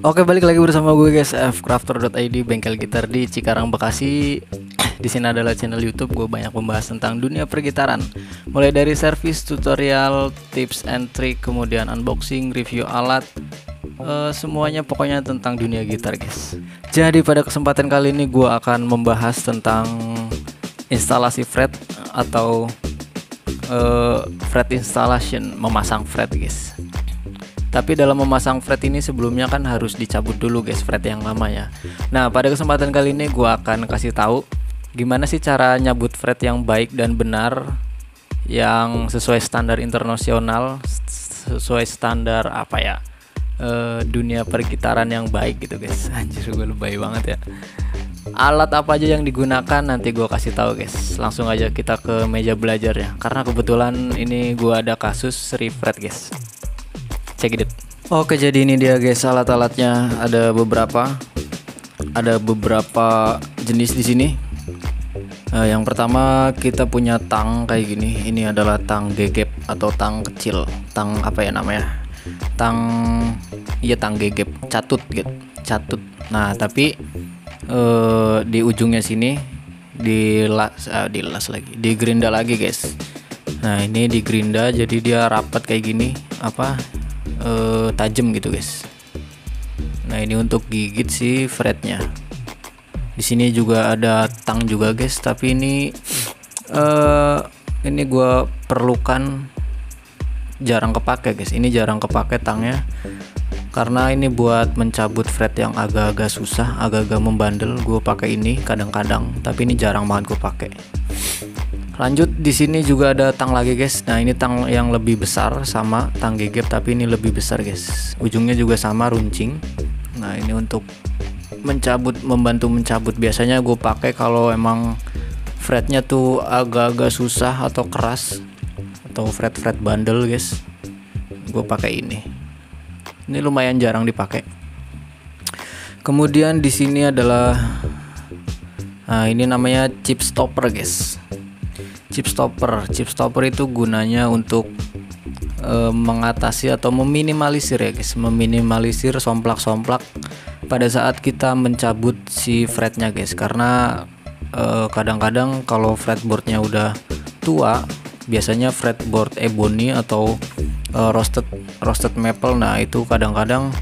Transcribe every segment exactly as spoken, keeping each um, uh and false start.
Oke, balik lagi bersama gue guys, f crafter dot i d, bengkel gitar di Cikarang, Bekasi. Di sini adalah channel YouTube gue banyak membahas tentang dunia pergitaran, mulai dari service, tutorial, tips and trick, kemudian unboxing, review alat, uh, semuanya pokoknya tentang dunia gitar guys. Jadi pada kesempatan kali ini gue akan membahas tentang instalasi fret atau uh, fret installation, memasang fret guys. Tapi dalam memasang fret ini sebelumnya kan harus dicabut dulu guys fret yang lama ya. Nah, pada kesempatan kali ini gua akan kasih tahu gimana sih cara nyabut fret yang baik dan benar, yang sesuai standar internasional, sesuai standar apa ya, e, dunia pergitaran yang baik gitu guys. Anjir, gue lebay banget ya. Alat apa aja yang digunakan nanti gue kasih tahu guys. Langsung aja kita ke meja belajar ya, karena kebetulan ini gua ada kasus refret guys. Check it. Oke, jadi ini dia guys alat-alatnya, ada beberapa ada beberapa jenis di sini. Nah, yang pertama kita punya tang kayak gini. Ini adalah tang gegep atau tang kecil, tang apa ya namanya, tang iya tang gegep, catut gitu, catut. Nah, tapi eh, di ujungnya sini dilas ah, dilas lagi, digerinda lagi guys. Nah, ini digerinda jadi dia rapat kayak gini, apa Uh, tajam gitu guys. Nah, ini untuk gigit si fretnya. Di sini juga ada tang juga guys, tapi ini uh, ini gua perlukan, jarang kepake guys. Ini jarang kepake tangnya karena ini buat mencabut fret yang agak-agak susah, agak-agak membandel. Gue pakai ini kadang-kadang, tapi ini jarang banget gue pakai. Lanjut, di sini juga ada tang lagi guys. Nah, ini tang yang lebih besar, sama tang gegep tapi ini lebih besar guys. Ujungnya juga sama, runcing. Nah, ini untuk mencabut, membantu mencabut. Biasanya gue pakai kalau emang fretnya tuh agak-agak susah atau keras atau fret-fret bandel guys. Gue pakai ini. Ini lumayan jarang dipakai. Kemudian di sini adalah, nah ini namanya chip stopper guys. Chip stopper, chip stopper itu gunanya untuk e, mengatasi atau meminimalisir ya guys, meminimalisir somplak-somplak pada saat kita mencabut si fretnya guys. Karena kadang-kadang kalau fretboardnya udah tua, biasanya fretboard ebony atau e, roasted roasted maple, nah itu kadang-kadang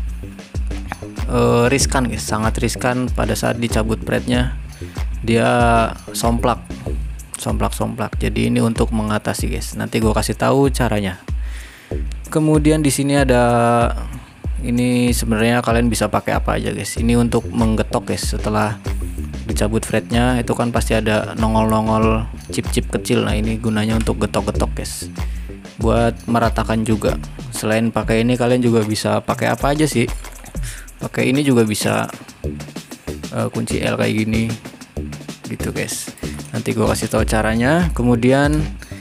e, riskan guys, sangat riskan pada saat dicabut fretnya, dia somplak. somplak-somplak. Jadi ini untuk mengatasi guys. Nanti gue kasih tahu caranya. Kemudian di sini ada, ini sebenarnya kalian bisa pakai apa aja guys. Ini untuk menggetok guys. Setelah dicabut fretnya itu kan pasti ada nongol-nongol chip-chip kecil. Nah, ini gunanya untuk getok-getok guys. Buat meratakan juga. Selain pakai ini, kalian juga bisa pakai apa aja sih? Pakai ini juga bisa, uh, kunci L kayak gini gitu guys. Nanti gue kasih tahu caranya. Kemudian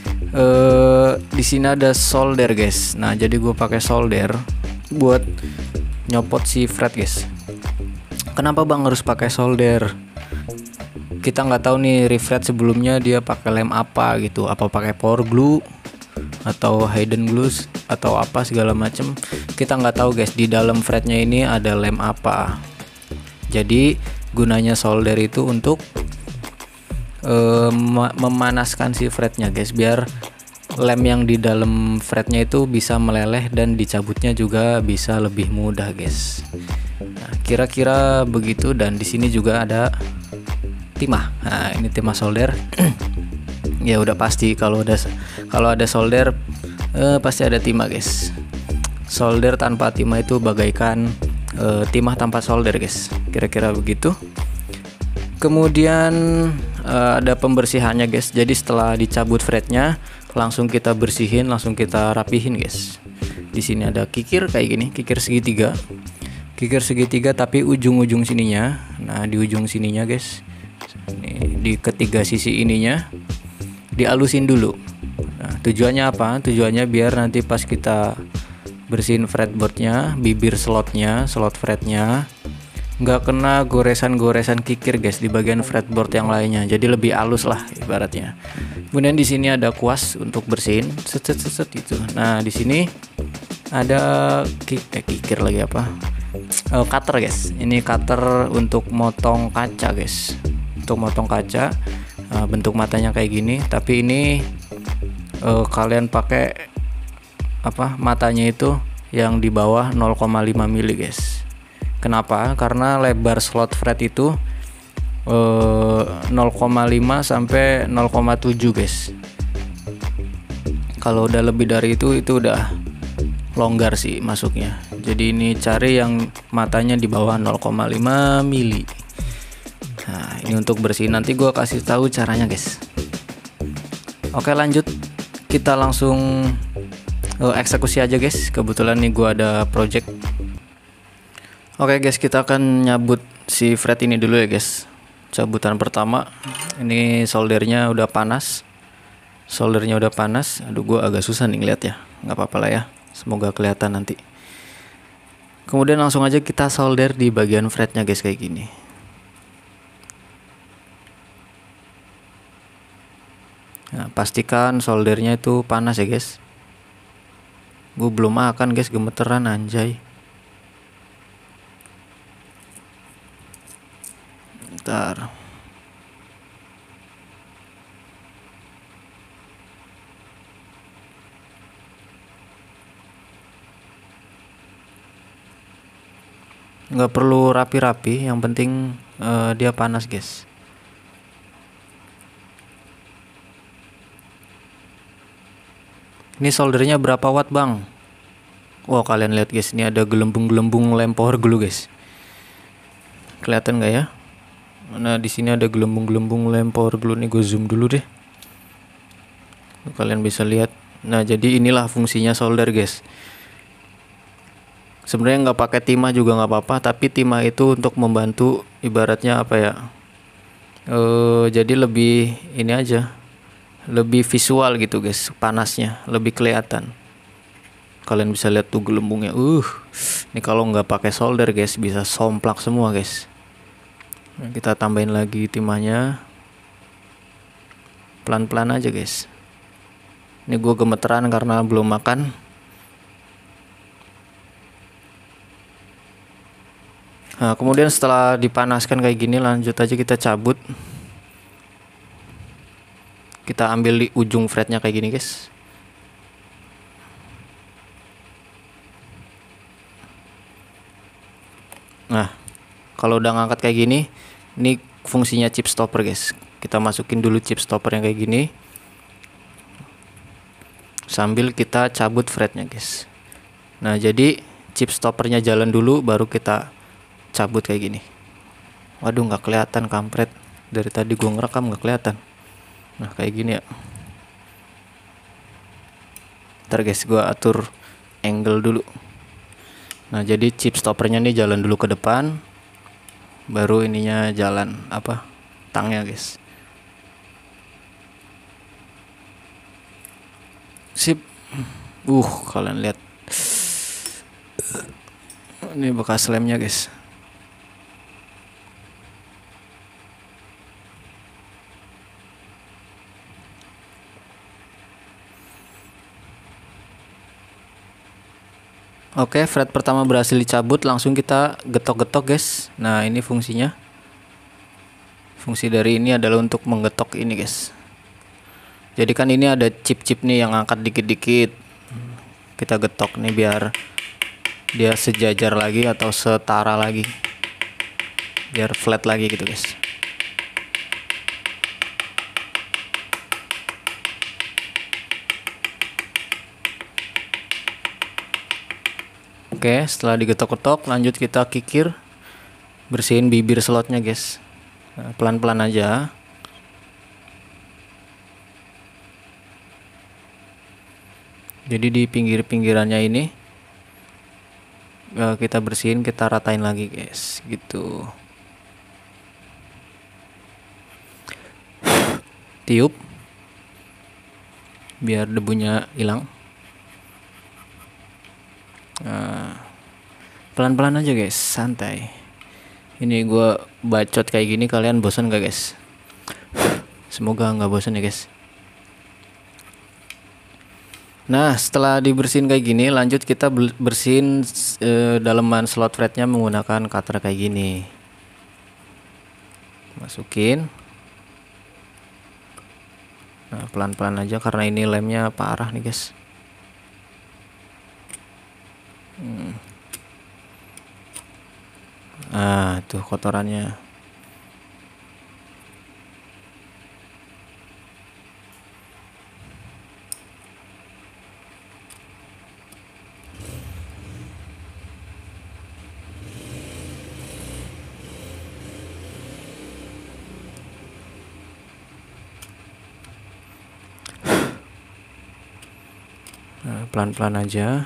eh, di sini ada solder guys. Nah, jadi gue pakai solder buat nyopot si fret guys. Kenapa bang harus pakai solder? Kita nggak tahu nih refret sebelumnya dia pakai lem apa gitu. Apa pakai power glue atau hidden glue atau apa segala macem. Kita nggak tahu guys. Di dalam fretnya ini ada lem apa. Jadi gunanya solder itu untuk Uh, memanaskan si fretnya guys, biar lem yang di dalam fretnya itu bisa meleleh dan dicabutnya juga bisa lebih mudah guys. Nah, kira-kira begitu. Dan di sini juga ada timah. Nah, ini timah solder. Ya udah pasti kalau ada kalau ada solder uh, pasti ada timah guys. Solder tanpa timah itu bagaikan uh, timah tanpa solder guys. Kira-kira begitu. Kemudian uh, ada pembersihannya guys. Jadi setelah dicabut fretnya langsung kita bersihin, langsung kita rapihin guys. Di sini ada kikir kayak gini, kikir segitiga. Kikir segitiga tapi ujung-ujung sininya. Nah, di ujung sininya guys. Ini, di ketiga sisi ininya dialusin dulu. Nah, tujuannya apa? Tujuannya biar nanti pas kita bersihin fretboardnya, bibir slotnya, slot fretnya nggak kena goresan-goresan kikir guys di bagian fretboard yang lainnya, jadi lebih halus lah ibaratnya. Kemudian di sini ada kuas untuk bersihin, set set set, set itu. Nah, di sini ada kik eh kikir lagi apa uh, cutter guys. Ini cutter untuk motong kaca guys, untuk motong kaca. Uh, bentuk matanya kayak gini, tapi ini uh, kalian pakai apa, matanya itu yang di bawah nol koma lima mili guys. Kenapa? Karena lebar slot fret itu uh, nol koma lima sampai nol koma tujuh guys. Kalau udah lebih dari itu itu udah longgar sih masuknya. Jadi ini cari yang matanya di bawah nol koma lima mili. Nah, ini untuk bersihin, nanti gue kasih tahu caranya guys. Oke, lanjut kita langsung uh, eksekusi aja guys. Kebetulan nih gue ada project. Oke guys, kita akan nyabut si fret ini dulu ya guys. Cabutan pertama, ini soldernya udah panas. Soldernya udah panas. Aduh, gue agak susah nih ngeliat ya. Nggak apa-apa lah ya, semoga kelihatan nanti. Kemudian langsung aja kita solder di bagian fretnya guys, kayak gini. Nah, pastikan soldernya itu panas ya guys. Gue belum makan guys, gemeteran anjay. Bentar. Nggak perlu rapi-rapi, yang penting uh, dia panas guys. Ini soldernya berapa watt bang? Wow, kalian lihat guys, ini ada gelembung-gelembung lem power glue guys. Kelihatan nggak ya? Nah, di sini ada gelembung-gelembung lem power glue. Nih gue zoom dulu deh. Kalian bisa lihat. Nah, jadi inilah fungsinya solder guys. Sebenarnya nggak pakai timah juga nggak apa-apa, tapi timah itu untuk membantu, ibaratnya apa ya? Uh, jadi lebih ini aja. Lebih visual gitu guys, panasnya lebih kelihatan. Kalian bisa lihat tuh gelembungnya. Uh, ini kalau nggak pakai solder guys, bisa somplak semua guys. Nah, kita tambahin lagi timahnya, pelan-pelan aja guys. Ini gue gemeteran karena belum makan. Nah, kemudian setelah dipanaskan kayak gini, lanjut aja kita cabut. Kita ambil di ujung fretnya kayak gini guys. Nah, kalau udah ngangkat kayak gini, ini fungsinya chip stopper guys. Kita masukin dulu chip stopper yang kayak gini, sambil kita cabut fretnya guys. Nah, jadi chip stoppernya jalan dulu, baru kita cabut kayak gini. Waduh, nggak kelihatan kampret. Dari tadi gua ngerekam nggak kelihatan. Nah, kayak gini ya. Ntar guys, gua atur angle dulu. Nah, jadi chip stoppernya nih jalan dulu ke depan, baru ininya jalan apa, tangnya guys. Sip. Uh, kalian lihat. Ini bekas lemnya guys. Oke, fret pertama berhasil dicabut, langsung kita getok-getok guys. Nah, ini fungsinya. Fungsi dari ini adalah untuk menggetok ini guys. Jadi kan ini ada chip-chip nih yang angkat dikit-dikit. Kita getok nih biar dia sejajar lagi atau setara lagi. Biar flat lagi gitu guys. Oke, setelah digetok-getok, lanjut kita kikir, bersihin bibir slotnya guys. Nah, pelan-pelan aja. Jadi di pinggir-pinggirannya ini kita bersihin, kita ratain lagi guys, gitu. Tiup biar debunya hilang. Nah, pelan-pelan aja guys, santai. Ini gue bacot kayak gini, kalian bosan gak guys? Semoga nggak bosan ya guys. Nah, setelah dibersihin kayak gini, lanjut kita bersihin e, daleman slot fretnya menggunakan cutter kayak gini. Masukin. Nah, pelan-pelan aja karena ini lemnya parah nih, guys. Hmm. Ah, tuh kotorannya. Nah, pelan-pelan aja.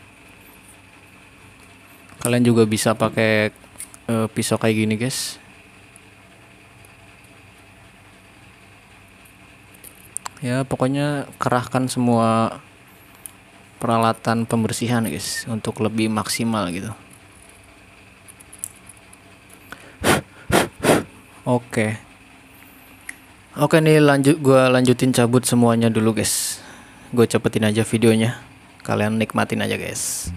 Kalian juga bisa pakai uh, pisau kayak gini, guys. Ya, pokoknya kerahkan semua peralatan pembersihan, guys, untuk lebih maksimal gitu. Oke. Oke nih, lanjut gua lanjutin cabut semuanya dulu, guys. Gue cepetin aja videonya. Kalian nikmatin aja, guys.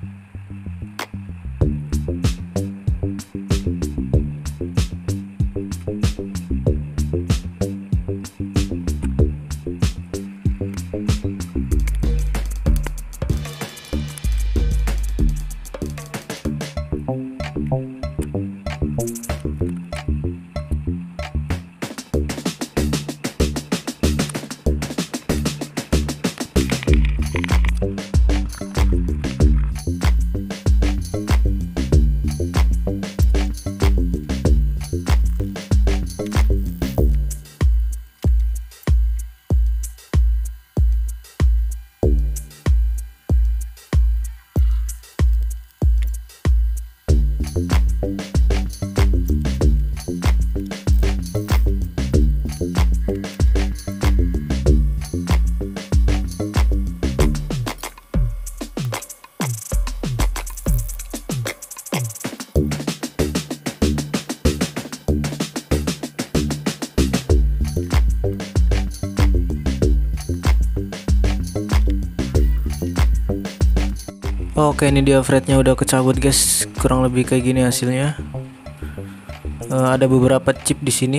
Oke, ini dia fretnya udah kecabut, guys. Kurang lebih kayak gini hasilnya. Uh, ada beberapa chip di sini.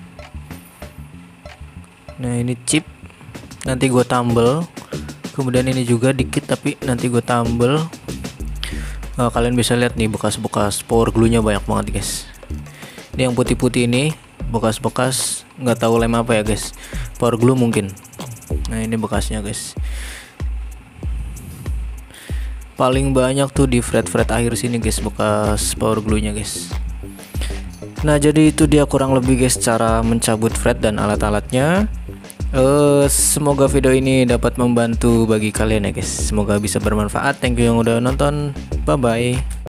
Nah, ini chip. Nanti gue tambel. Kemudian ini juga dikit, tapi nanti gue tambel. Uh, kalian bisa lihat nih bekas-bekas power glue-nya banyak banget, guys. Ini yang putih-putih ini bekas-bekas nggak tahu lem apa ya, guys. Power glue mungkin. Nah, ini bekasnya, guys. Paling banyak tuh di fret-fret akhir sini, guys, bekas power glue-nya, guys. Nah, jadi itu dia kurang lebih, guys, cara mencabut fret dan alat-alatnya. Uh, semoga video ini dapat membantu bagi kalian ya, guys. Semoga bisa bermanfaat. Thank you yang udah nonton. Bye bye.